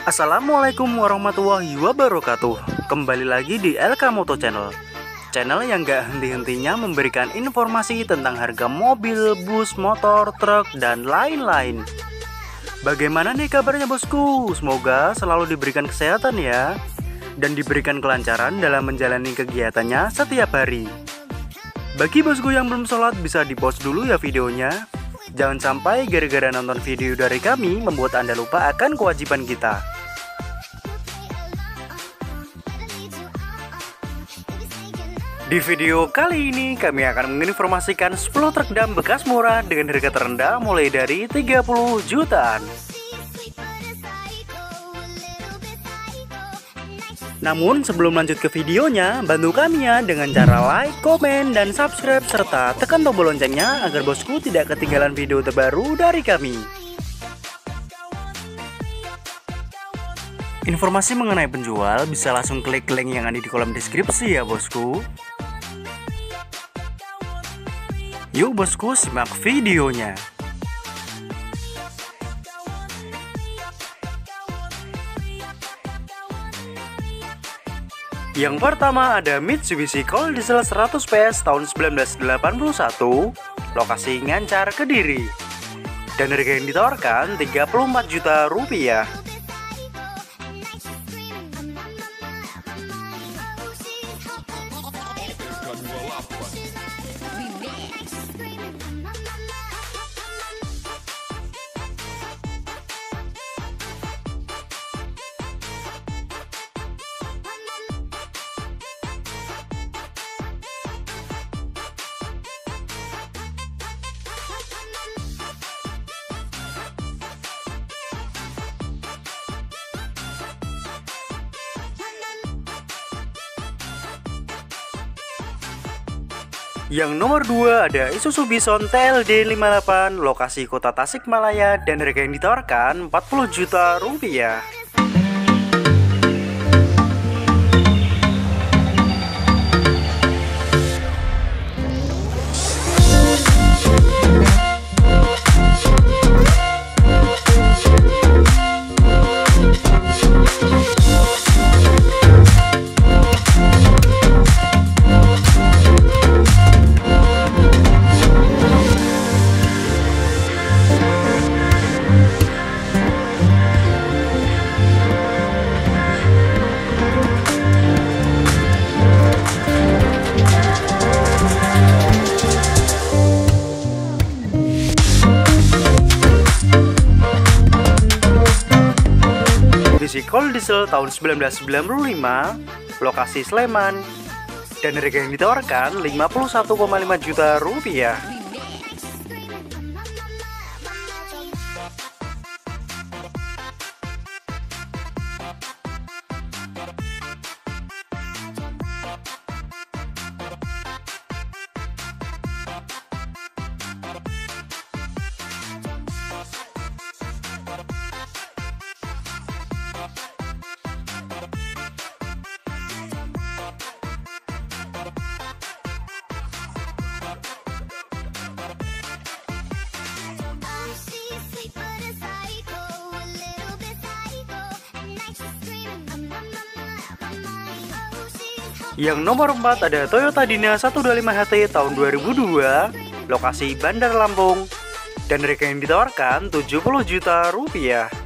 Assalamualaikum warahmatullahi wabarakatuh. Kembali lagi di LK Moto Channel. Channel yang gak henti-hentinya memberikan informasi tentang harga mobil, bus, motor, truk, dan lain-lain. Bagaimana nih kabarnya bosku? Semoga selalu diberikan kesehatan ya, dan diberikan kelancaran dalam menjalani kegiatannya setiap hari. Bagi bosku yang belum sholat, bisa di-pause dulu ya videonya. Jangan sampai gara-gara nonton video dari kami membuat Anda lupa akan kewajiban kita. Di video kali ini kami akan menginformasikan 10 truk dam bekas murah dengan harga terendah mulai dari 30 jutaan. Namun sebelum lanjut ke videonya, bantu kami ya dengan cara like, komen, dan subscribe serta tekan tombol loncengnya agar bosku tidak ketinggalan video terbaru dari kami. Informasi mengenai penjual bisa langsung klik link yang ada di kolom deskripsi ya bosku. Yuk bosku, simak videonya. Yang pertama ada Mitsubishi Colt Diesel 100 PS tahun 1981, lokasi Ngancar, Kediri. Dan harga yang ditawarkan 34 juta rupiah. Yang nomor 2 ada Isuzu Bison TLD 58, lokasi kota Tasikmalaya, dan harga yang ditawarkan 40 juta rupiah. Colt Diesel tahun 1995, lokasi Sleman, dan harga yang ditawarkan 51,5 juta rupiah. Yang nomor 4 ada Toyota Dina 125 HT tahun 2002, lokasi Bandar Lampung, dan harga yang ditawarkan 70 juta rupiah.